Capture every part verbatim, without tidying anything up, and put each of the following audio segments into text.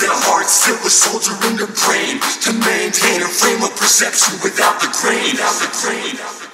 their hearts, still a soldier in their brain, to maintain a frame of perception without the grain. Without the grain.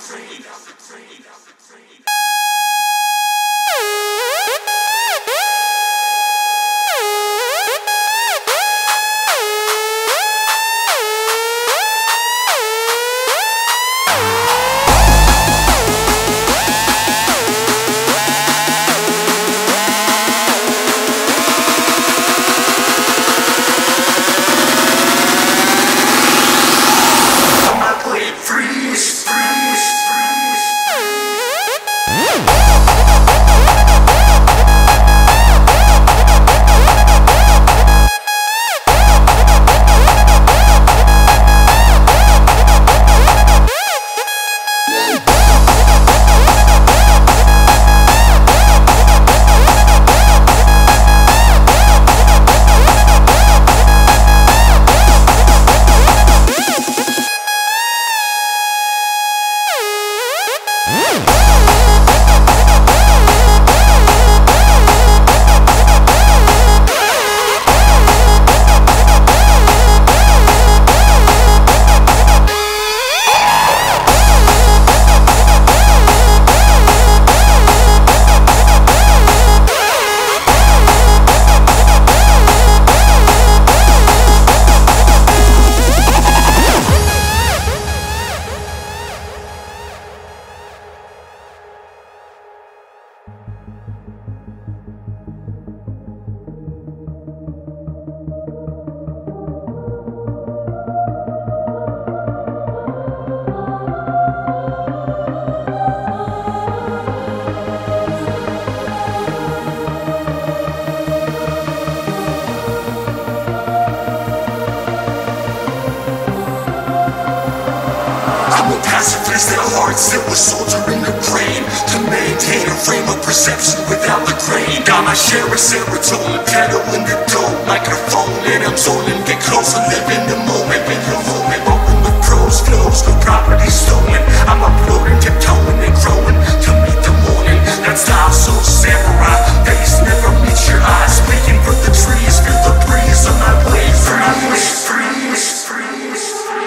Pacifist at heart, still a soldier in the brain, to maintain a frame of perception without the grain. Got my share of serotonin, pedal in the dope, microphone and I'm zoning, get closer, live in the moment, in the moment. Rolling with pros, flows, no property stolen. I'm uploading, tiptoeing and growing to meet the morning. That style so samurai, face never meets your eyes. Speaking for the trees, feel the breeze on my way. Freeze, freeze, freeze.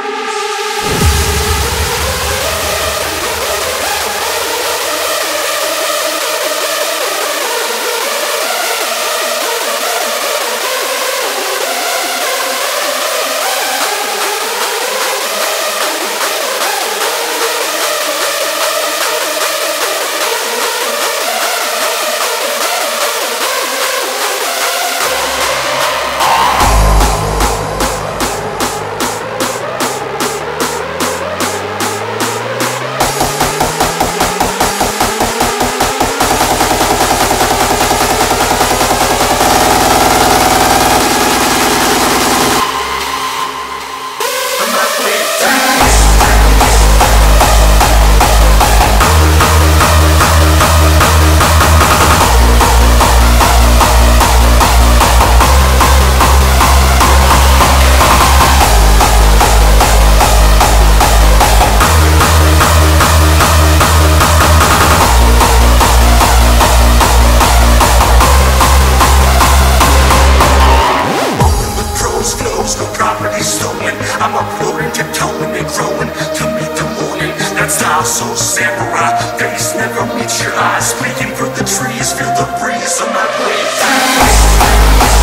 I'm uploading, tiptoeing and growing to meet the morning. That style so samurai, face never meets your eyes. Speaking for the trees, feel the breeze on my way.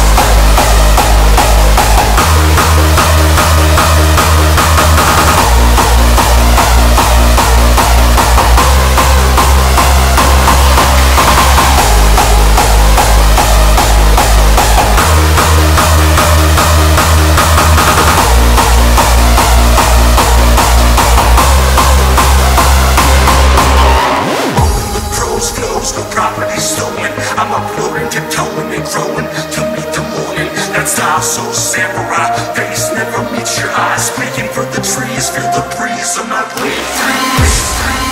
No property stolen. I'm uploading, tiptoeing and growing to meet the morning. That style so samurai, face never meets your eyes. Speaking for the trees, feel the breeze on my way. Freeze, freeze.